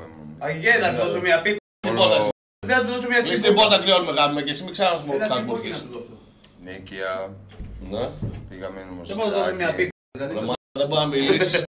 Αγγέ, να του δώσω μια πίπα. Τίποτα. Δεν θα του δώσω μια πίπα. Λες τίποτα κλειώνουμε γάμουμε και εσύ μην ξανά μου κάνεις να μορφές. του δώσω. Νίκαια, Ναι. πήγαμε Δεν μπορώ να δώσω μια πίπα. Δεν μπορεί να μιλήσεις.